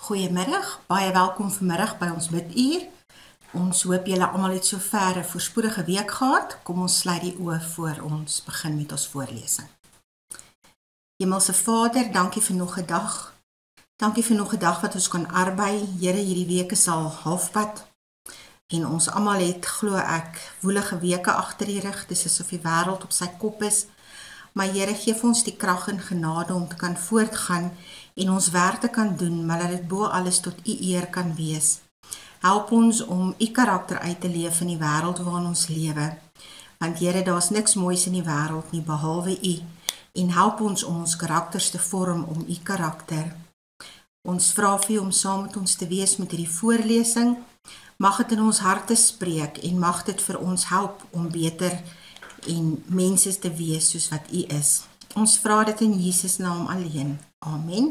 Goeiemiddag, baie welkom vanmiddag by ons biduur. Ons hoop julle almal het sover 'n voorspoedige week gehad. Kom ons sluit die oë voor ons begin met ons voorlesing. Hemelse Vader, dankie vir nog 'n dag. Dankie vir nog 'n dag wat ons kan arbei. Here, hierdie week is al halfpad. En ons almal het, glo ek, woelige weke agter die rug. Dis asof die wêreld op sy kop is. Maar Here, gee vir ons die krag en genade om te kan voortgaan en ons werk te kan doen, maar dat dit bo alles tot U eer kan wees. Help ons om U karakter uit te leef in die wêreld waarin ons lewe. Want Here, daar's niks moois in die wêreld nie behalwe U. En help ons om ons karakters te vorm om U karakter. Ons vra vir U om saam met ons te wees met hierdie voorlesing. Mag dit in ons harte spreek en mag dit vir ons help om beter en mense te wees soos wat U is. Ons vra dit in Jesus naam alleen. Amen.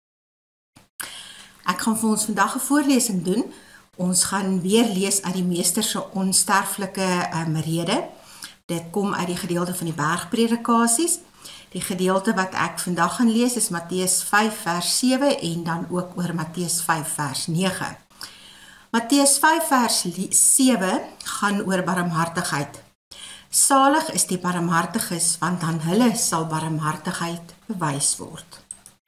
Ek gaan vir ons vandag 'n voorlesing doen. Ons gaan weer lees uit die Meester se onsterflike rede. Dit kom uit die gedeelte van die bergpredikasies. Die gedeelte wat ek vandag gaan lees is Matteus 5 vers 7 en dan ook oor Matteus 5 vers 9. Matteus 5 vers 7 gaan oor barmhartigheid. Salig is die barmhartiges, want aan hulle sal barmhartigheid bewys word.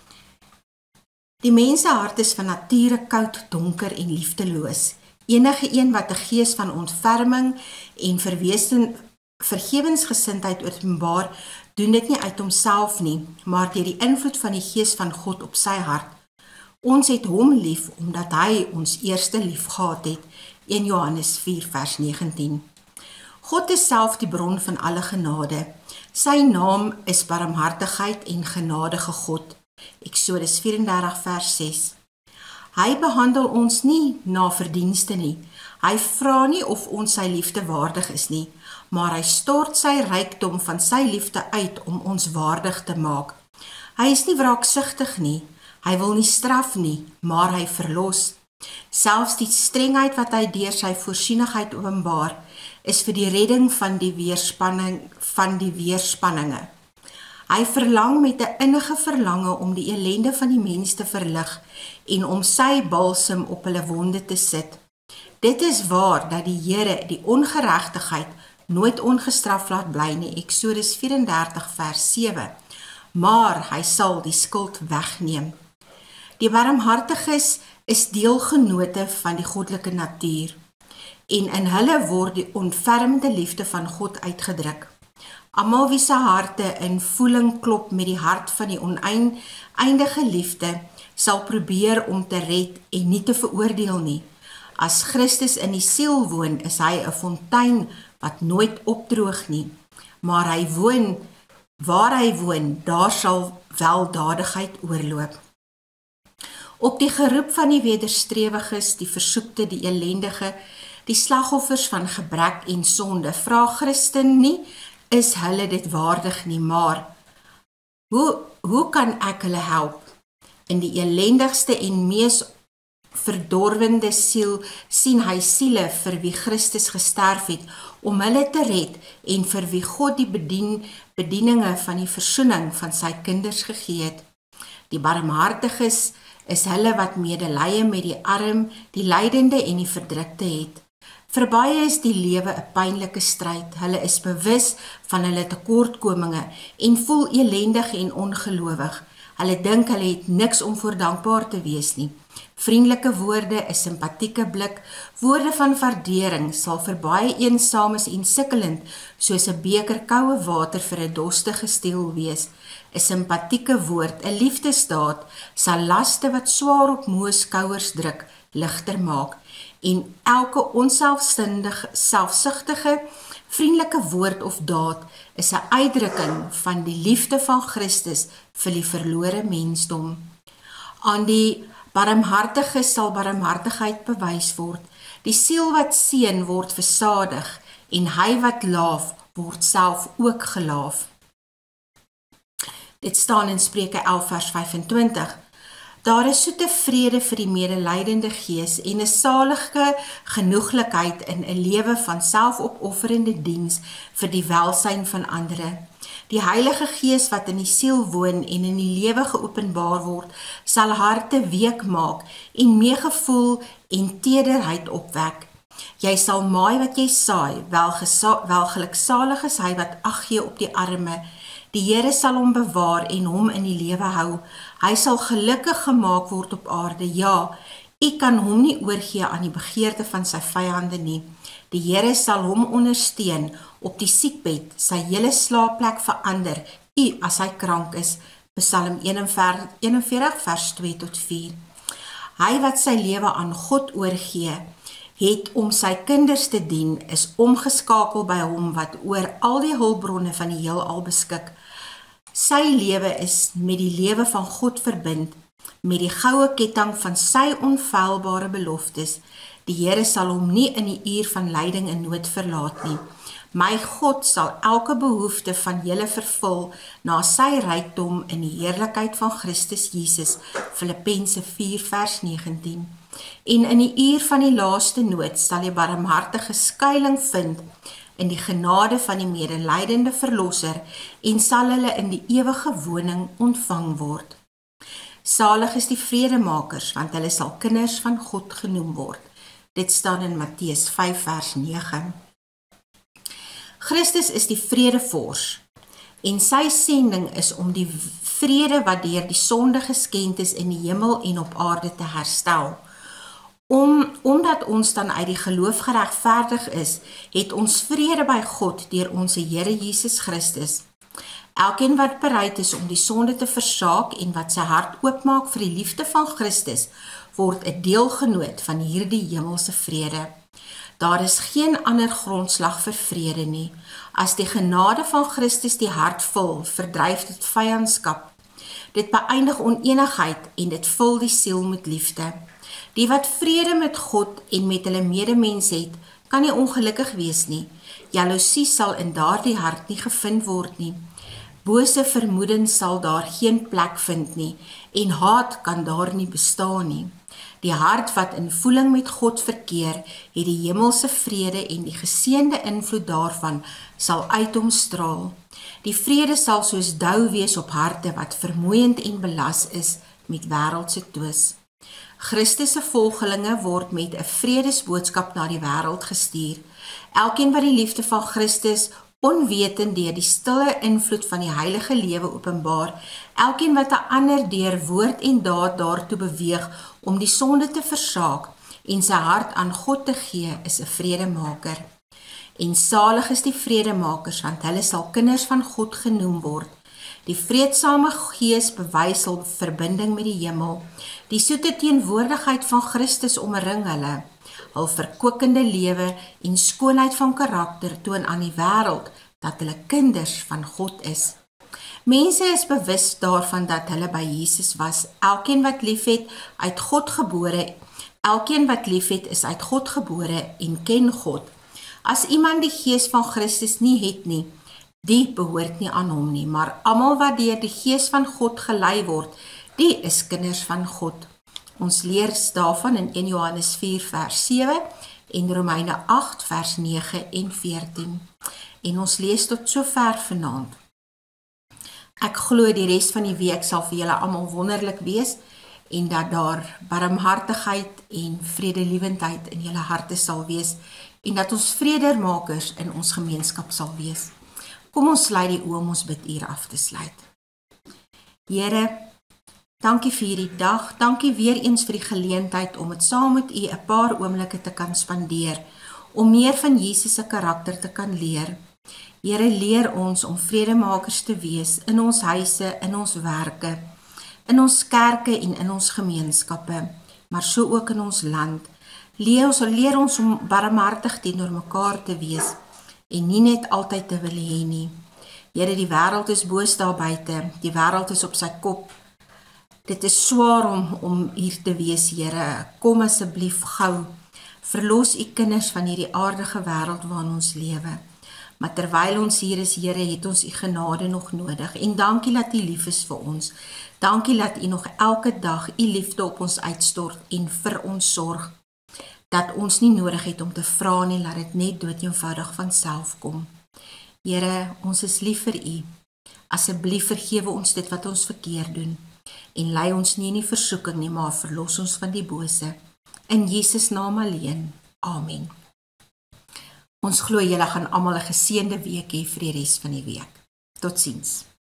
Die menshart is van nature koud, donker en liefdeloos. Enige een wat 'n gees van ontferming en vergewensgesindheid openbaar, doen dit nie uit homself nie, maar deur die invloed van die gees van God op sy hart. Ons het hom lief, omdat hy ons eerste lief gehad het. 1 Johannes 4 vers 19. God is self die bron van alle genade. Sy naam is barmhartigheid en genadige God. Eksodus 34 vers 6. Hy behandel ons nie na verdienste nie. Hy vra nie of ons sy liefde waardig is nie, maar hy stort sy rykdom van sy liefde uit om ons waardig te maak. Hy is nie wraaksugtig nie. Hy wil nie straf nie, maar hy verlos. Selfs die strengheid wat hy deur sy voorsienigheid openbaar, is vir die redding van die weerspanninge. Hy verlang met 'n innige verlange om die ellende van die mens te verlig en om sy balsem op hulle wonde te sit. Dit is waar dat die Here die ongeregtigheid nooit ongestraf laat bly nie, Eksodus 34 vers 7, maar hy sal die skuld wegneem. Die barmhartiges is deelgenote van die goddelike natuur en in hulle word die ontfermende liefde van God uitgedruk. Almal wie se harte in voeling klop met die hart van die oneindige liefde, sal probeer om te red en nie te veroordeel nie. As Christus in die siel woon, is hy 'n fontein wat nooit opdroog nie. Maar waar hy woon, daar sal weldadigheid oorloop. Op die geroep van die wederstrewiges, die versoekte, die ellendige, die slagoffers van gebrek en sonde, vra Christen nie, is hulle dit waardig nie, maar hoe kan ek hulle help? In die ellendigste en mees verdorwende siel sien hy siele vir wie Christus gesterf het, om hulle te red en vir wie God die bedieninge van die versoening van sy kinders gegee het. Die barmhartiges is hulle wat medelee met die arm, die lydende en die verdrukte het. Vir baie is die lewe 'n pynlike stryd. Hulle is bewus van hulle tekortkominge en voel elendig en ongelowig. Hulle dink hulle het niks om voor dankbaar te wees nie. Vriendelike woorde, 'n simpatieke blik, woorde van waardering sal vir baie eensames en sukkelend soos 'n beker koue water vir 'n dorstige stiel wees. 'n Simpatieke woord, 'n liefdesdaad sal laste wat swaar op moe skouers druk, ligter maak. En elke selfsugtige, vriendelike woord of daad is 'n uitdrukking van die liefde van Christus vir die verlore mensdom. Aan die barmhartige sal barmhartigheid bewys word. Die siel wat seën word versadig en hy wat laaf word self ook gelaaf. Dit staan in Spreuke 11 vers 25. Daar is soete vrede vir die medelydende gees en 'n salige genoeglikheid in 'n lewe van selfopofferende diens vir die welsyn van ander. Die Heilige Gees wat in die siel woon en in die lewe geopenbaar word, sal harte week maak en meegevoel en tederheid opwek. Jy sal maai wat jy saai, wel geluksalig is hy wat ag gee op die arme. Die Here sal hom bewaar en hom in die lewe hou. Hy sal gelukkig gemaak word op aarde. Ja, u kan hom nie oorgee aan die begeerte van sy vyande nie. Die Here sal hom ondersteun op die siekbed, sy hele slaapplek verander, as hy krank is. Psalm 41 vers 2 tot 4. Hy wat sy lewe aan God oorgee, het om sy kinders te dien, is omgeskakel by hom wat oor al die hulpbronne van die heelal beskik. Sy lewe is met die lewe van God verbind, met die goue ketting van sy onfeilbare beloftes. Die Here sal hom nie in die uur van lyding en nood verlaat nie. My God sal elke behoefte van julle vervul na sy rykdom in die heerlikheid van Christus Jesus. Filippense 4 vers 19. En in die uur van die laaste nood sal jy barmhartige skuiling vind in die genade van die medelydende verlosser en sal hulle in die ewige woning ontvang word. Salig is die vredemakers, want hulle sal kinders van God genoem word. Dit staan in Matteus 5 vers 9. Christus is die vredevors en sy sending is om die vrede wat deur die sonde geskend is in die hemel en op aarde te herstel. Omdat ons dan uit die geloof geregverdig is, het ons vrede by God deur ons Here Jesus Christus. Elkeen wat bereid is om die sonde te versaak en wat sy hart oopmaak vir die liefde van Christus, word 'n deelgenoot van hierdie hemelse vrede. Daar is geen ander grondslag vir vrede nie. As die genade van Christus die hart vul, verdryf dit vyandskap. Dit beëindig onenigheid en dit vul die siel met liefde. Die wat vrede met God en met hulle medemens het, kan nie ongelukkig wees nie. Jaloesie sal in daardie hart nie gevind word nie. Bose vermoedens sal daar geen plek vind nie en haat kan daar nie bestaan nie. Die hart wat in voeling met God verkeer, het die hemelse vrede en die geseënde invloed daarvan sal uit hom straal. Die vrede sal soos dou wees op harte wat vermoeiend en belas is met wêreldse twis. Christus se volgelinge word met 'n vredesboodskap na die wêreld gestuur. Elkeen wat die liefde van Christus onwetend deur die stille invloed van die heilige lewe openbaar, elkeen wat 'n ander deur woord en daad daartoe beweeg om die sonde te versaak en sy hart aan God te gee, is 'n vredemaker. En salig is die vredemakers, want hulle sal kinders van God genoem word. Die vreedsame Gees bewys hul verbinding met die hemel. Die soete teenwoordigheid van Christus omring hulle. Hul verkwikkende lewe en skoonheid van karakter toon aan die wêreld dat hulle kinders van God is. Mense is bewus daarvan dat hulle by Jesus was. Elkeen wat liefhet is uit God gebore en ken God. As iemand die Gees van Christus nie het nie, die behoort nie aan hom nie, maar almal wat deur die Gees van God gelei word, die is kinders van God. Ons leer daarvan in 1 Johannes 4 vers 7 en Romeine 8 vers 9 en 14. En ons lees tot sover vanaand. Ek glo die res van die week sal vir julle almal wonderlik wees en dat daar barmhartigheid en vredelewendheid in julle harte sal wees en dat ons vredermakers in ons gemeenskap sal wees. Kom ons sluit die oë om ons bidure af te sluit. Here, dankie vir hierdie dag, dankie weer eens vir die geleentheid om het saam met u 'n paar oomblikke te kan spandeer, om meer van Jesus se karakter te kan leer. Here, leer ons om vredemakers te wees in ons huise, in ons werke, in ons kerke en in ons gemeenskappe, maar so ook in ons land. Leer ons om barmhartig teenoor mekaar te wees en nie net altyd te wil hê nie. Here, die wêreld is boos daar buite, die wêreld is op sy kop. Dit is swaar om hier te wees, Here. Kom asseblief gou. Verlos u kinders van hierdie aardige wêreld waarin ons lewe. Maar terwyl ons hier is, Here, het ons U genade nog nodig. En dankie dat U lief is vir ons. Dankie dat U nog elke dag U liefde op ons uitstort en vir ons sorg. Dat ons nie nodig het om te vra nie, laat dit net doodeenvoudig van self kom. Here, ons is lief vir U. Asseblief vergewe ons dit wat ons verkeerd doen. En lei ons nie in die versoeking nie, maar verlos ons van die bose. In Jesus naam alleen. Amen. Ons glo julle gaan almal 'n geseënde week hê vir die res van die week. Totsiens.